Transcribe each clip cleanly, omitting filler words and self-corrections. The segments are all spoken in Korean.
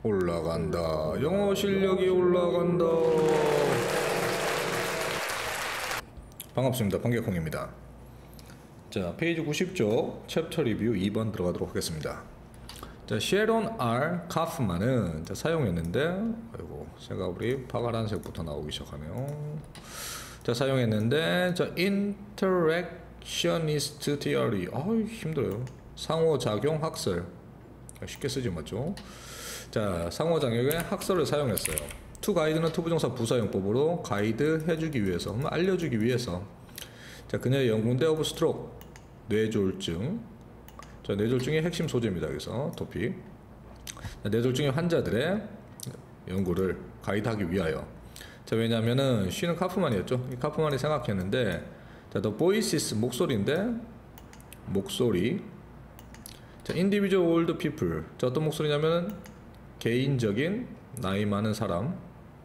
올라간다. 영어 실력이 올라간다. 반갑습니다. panget콩입니다. 자, 페이지 90쪽 챕터 리뷰 2번 들어가도록 하겠습니다. 자, 셰론 R. 카프만은 자, 사용했는데, 아이고, 제가 우리 파란색부터 나오기 시작하네요. 자, 사용했는데, 자, interactionist theory. 힘들어요. 상호작용 학설. 쉽게 쓰지 맞죠? 자, 상호작용의 학설을 사용했어요. to 가이드는 투부정사 부사용법으로 가이드 해주기 위해서, 알려주기 위해서. 자, 그녀의 연구인데 of stroke, 뇌졸중. 자, 뇌졸중의 핵심 소재입니다. 그래서 토픽. 자, 뇌졸중의 환자들의 연구를 가이드하기 위하여. 자, 왜냐면은 쉬는 카프만이었죠. 이 카프만이 생각했는데, 자, the voices 목소리인데 목소리. 자, individual old people. 자, 어떤 목소리냐면은 개인적인 나이 많은 사람의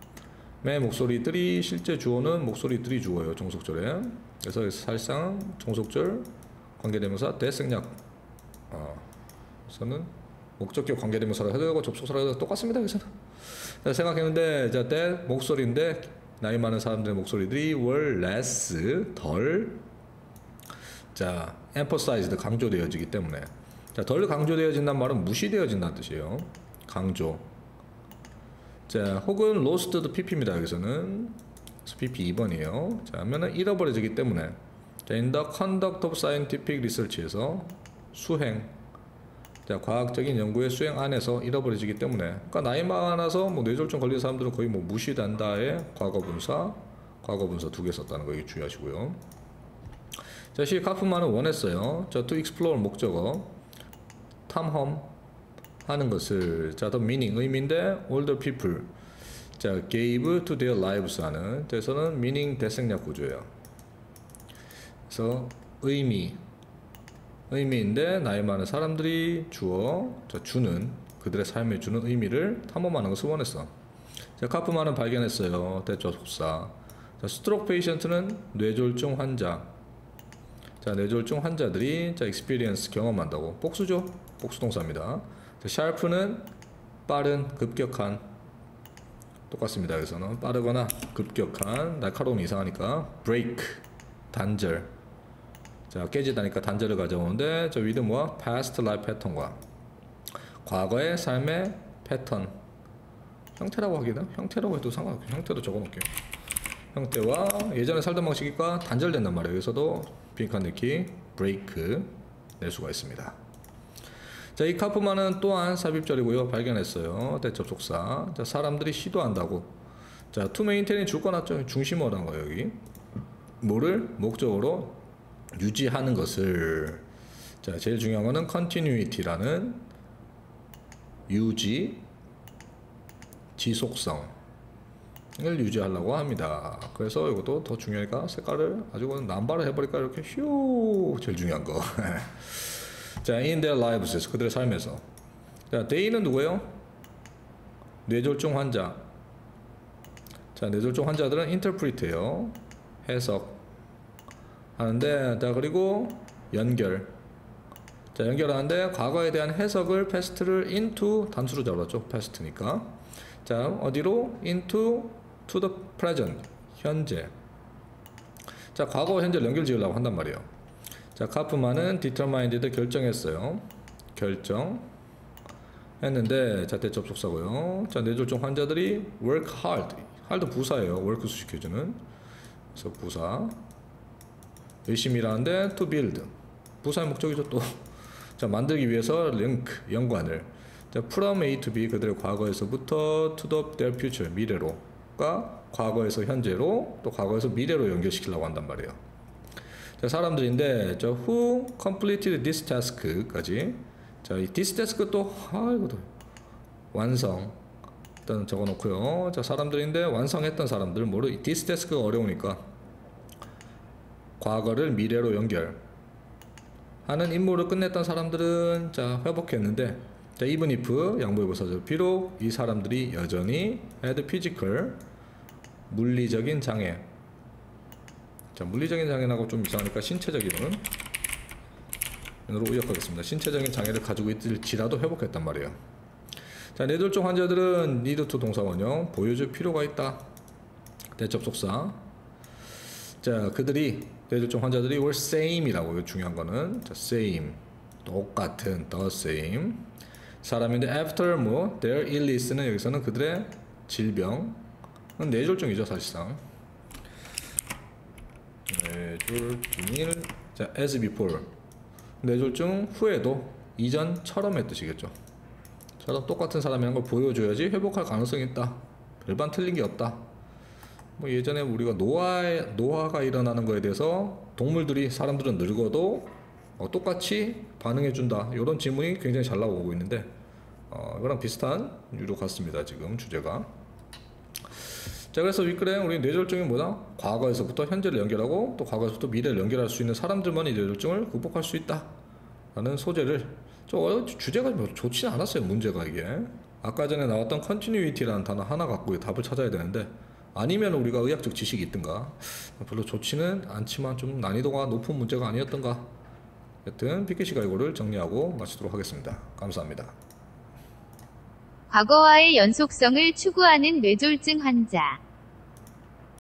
목소리들이 실제 주어는 목소리들이 주어요. 종속절에. 그래서 사실상 종속절 관계대명사 대생략 그래서는 목적격 관계대명사로 해도 되고 접속사로 해도 똑같습니다. 그래서 생각했는데 자, that 목소리인데 나이 많은 사람들의 목소리들이 were less 덜 자, emphasized 강조되어지기 때문에 자, 덜 강조되어진다는 말은 무시되어진다는 뜻이에요. 강조. 자, 혹은 lost the pp입니다. 여기서는 pp 2번이에요. 자, 하면은 잃어버려지기 때문에 자, in the conduct of scientific research에서 수행. 자, 과학적인 연구의 수행 안에서 잃어버려지기 때문에 그러니까 나이 많아서 뭐 뇌졸중 걸린 사람들은 거의 뭐 무시된다의 과거분사 두 개 썼다는 거 주의하시고요. 자, 시 카프만은 원했어요. 자, to explore 목적어 탐험 하는 것을 자, the meaning 의미인데 older people 자, gave to their lives 하는 그래서는 meaning 대생략 구조예요. 그래서 의미인데 나이 많은 사람들이 주어 자, 주는 그들의 삶에 주는 의미를 탐험하는 것을 원했어. 자, 카프만은 발견했어요. 대조속사. 자, 스트로크 페이션트는 뇌졸중 환자. 자, 뇌졸중 환자들이 자, experience 경험한다고 복수죠. 복수동사입니다. 샤프는 빠른, 급격한 똑같습니다. 여기서는 빠르거나 급격한 날카로움이 이상하니까 break, 단절. 자, 깨지다니까 단절을 가져오는데 저 위드 뭐와 past life pattern과 과거의 삶의 패턴 형태라고 하기는 형태라고 해도 상관없고 형태도 적어놓을게요. 형태와 예전에 살던 방식과 단절된단 말이에요. 여기서도 빈칸 넣기 break 낼 수가 있습니다. 자, 이 카프만은 또한 삽입절이고요. 발견했어요. 대접속사. 자, 사람들이 시도한다고. 자, to maintain이 줄거놨죠. 중심어란 거예요, 여기. 뭐를 목적으로 유지하는 것을. 자, 제일 중요한 거는 continuity라는 유지, 지속성을 유지하려고 합니다. 그래서 이것도 더 중요하니까 색깔을 아주 남발을 해버릴까 이렇게 휴 제일 중요한 거. 자, in their lives 그들의 삶에서 자, they는 누구예요? 뇌졸중 환자. 자, 뇌졸중 환자들은 interpret예요. 해석 하는데 자, 그리고 연결. 자, 연결하는데 과거에 대한 해석을 past를 into 단수로 잡았죠. past니까. 자, 어디로? into to the present 현재. 자, 과거와 현재를 연결 지으려고 한단 말이에요. 자, 카프만은 determined 결정했어요. 결정했는데 자, 대접속사고요. 자, 뇌졸중 환자들이 work hard. hard 부사예요. work 수식해주는. 그래서 부사. 열심히 일하는데 to build. 부사의 목적이죠 또. 자, 만들기 위해서 link 연관을. 자, from A to B 그들의 과거에서부터 to their future 미래로가 과거에서 현재로 또 과거에서 미래로 연결시키려고 한단 말이에요. 자, 사람들인데 저 who completed this task까지 자, 이 this task 또 이것도 완성 일단 적어놓고요. 자, 사람들인데 완성했던 사람들 뭐를 this task가 어려우니까 과거를 미래로 연결하는 임무를 끝냈던 사람들은 자, 회복했는데 자, even if 양보해보사죠. 비록 이 사람들이 여전히 had physical 물리적인 장애. 자, 물리적인 장애라고 좀 이상하니까 신체적인은 으로 의역하겠습니다. 신체적인 장애를 가지고 있을지라도 회복했단 말이에요. 자, 뇌졸중 환자들은 need to 동사 원형 보여줄 필요가 있다. 대접속사. 자, 그들이 뇌졸중 환자들이 were same이라고. 이거 중요한 거는 자, same 똑같은 the same 사람인데 after 뭐 their illness는 여기서는 그들의 질병 뇌졸중이죠 사실상. 뇌졸중일 자 as before 뇌졸중 후에도 이전처럼의 뜻이겠죠. 처럼 똑같은 사람이란 걸 보여줘야지 회복할 가능성이 있다. 별반 틀린 게 없다. 뭐 예전에 우리가 노화가 일어나는 거에 대해서 동물들이 사람들은 늙어도 똑같이 반응해준다. 이런 질문이 굉장히 잘 나오고 있는데 이거랑 비슷한 유로 같습니다. 지금 주제가. 자, 그래서 윗글에 우리 뇌졸중이 뭐다? 과거에서부터 현재를 연결하고 또 과거에서부터 미래를 연결할 수 있는 사람들만이 뇌졸중을 극복할 수 있다 라는 소재를 주제가 좋지 않았어요. 문제가 이게 아까 전에 나왔던 continuity라는 단어 하나 갖고 답을 찾아야 되는데 아니면 우리가 의학적 지식이 있든가 별로 좋지는 않지만 좀 난이도가 높은 문제가 아니었던가. 여튼 PKC가 이거를 정리하고 마치도록 하겠습니다. 감사합니다. 과거와의 연속성을 추구하는 뇌졸중 환자